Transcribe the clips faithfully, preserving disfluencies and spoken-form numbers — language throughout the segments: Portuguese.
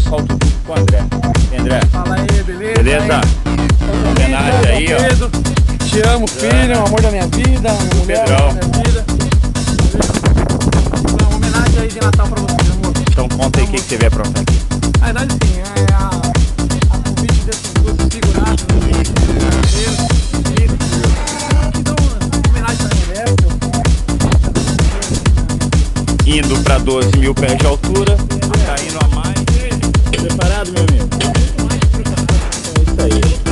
salto duplo com o André. E André? Fala aí, beleza? Beleza? Homenagem aí, ó. Te amo, filho, o amor da minha vida, a mulher da minha vida. Uma homenagem aí de Natal pra vocês, amor. Então conta aí o que, que você veio aprontar aqui. Na verdade, sim, é a, a convite desses dois figurados, então, homenagem pra mulher. Indo pra doze mil pés de altura, tá indo a mais. Preparado, meu amigo? É isso aí.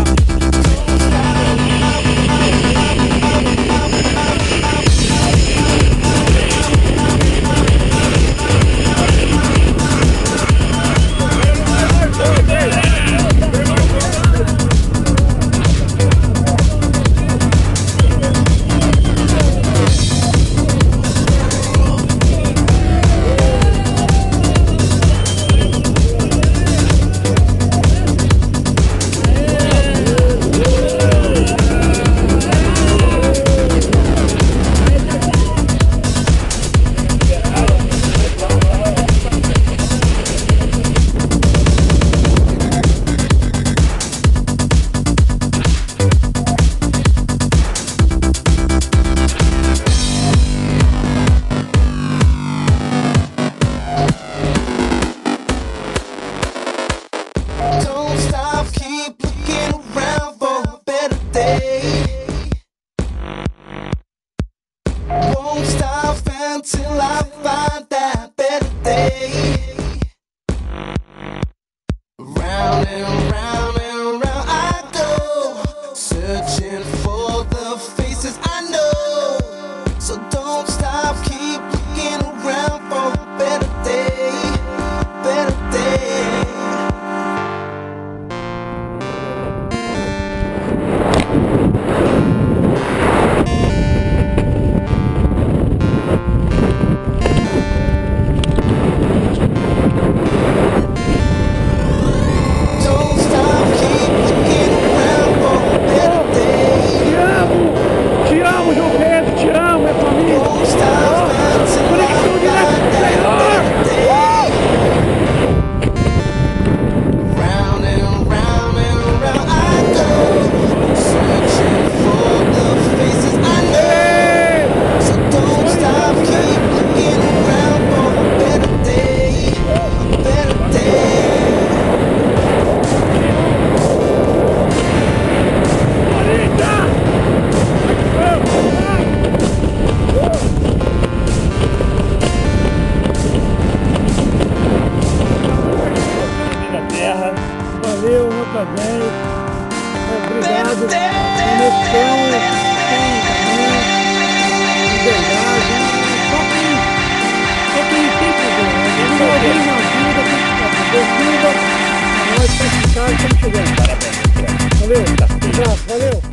Valeu, nota dez. Obrigado. Conexão, liberdade. Só quem, só quem tem problema. Não alguém na vida, tem que nós, pra ficar, estamos chegando. Parabéns. Valeu, um abraço, valeu.